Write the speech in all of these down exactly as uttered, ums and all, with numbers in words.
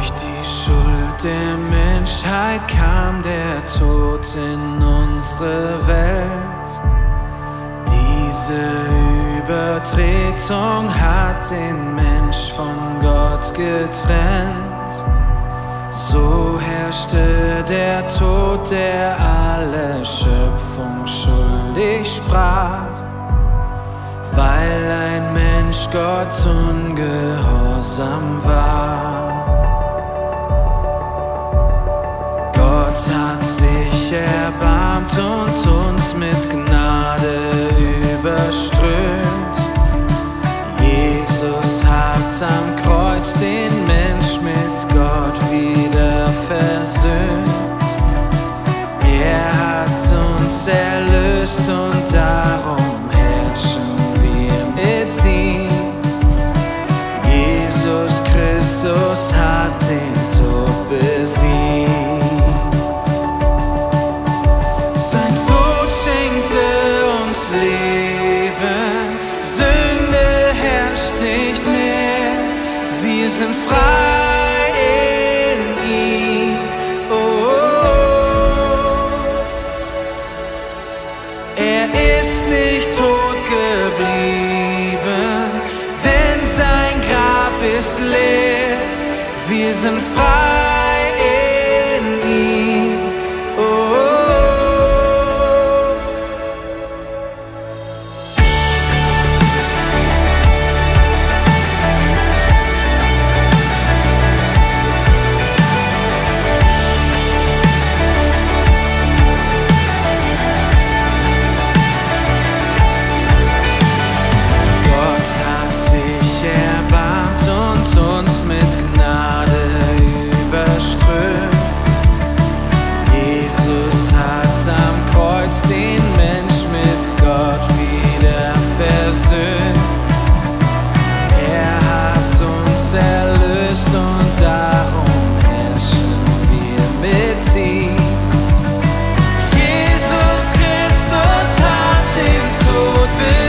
Durch die Schuld der Menschheit kam der Tod in unsere Welt. Diese Übertretung hat den Mensch von Gott getrennt. So herrschte der Tod, der alle Schöpfung schuldig sprach, weil ein Mensch Gott ungehorsam war. Gott hat sich erbarmt und uns mit Gnade überströmt. Jesus hat am Kreuz den Mensch mit Gott wieder versöhnt. Er hat uns erlöst und darum herrschen wir mit ihm. Jesus Christus hat den Tod besiegt. Sein Tod schenkte uns Leben, Sünde herrscht nicht mehr, wir sind frei in ihm. Oh, oh, oh. Er ist nicht tot geblieben, denn sein Grab ist leer, wir sind frei in ihm. Oh, oh, oh. Gott hat sich erbarmt und uns mit Gnade überströmt. Jesus hat am Kreuz den Mensch mit Gott wieder versöhnt. Er hat uns erlöst und darum herrschen wir mit ihm. Jesus Christus hat den Tod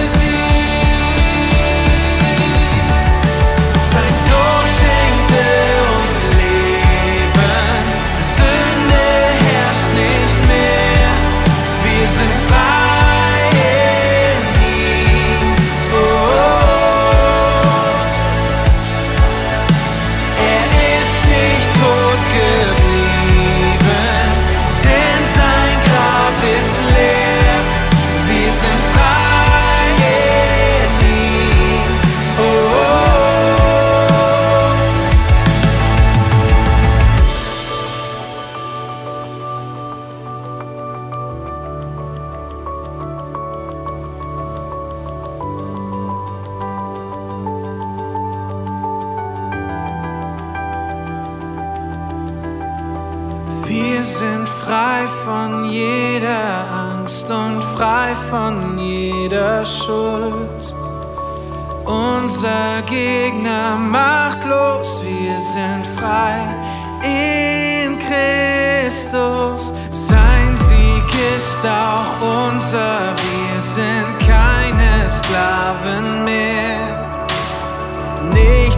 besiegt. Sein Tod schenkte uns Leben, Sünde herrscht nicht mehr, wir sind frei in ihm. Oh, oh, oh. Er ist nicht tot geblieben, denn sein Grab ist leer, wir sind frei in ihm. Oh, oh, oh. Wir sind frei von jeder Angst und frei von jeder Schuld. Unser Gegner machtlos, wir sind frei in Christus. Sein Sieg ist auch unser, wir sind keine Sklaven mehr. Nicht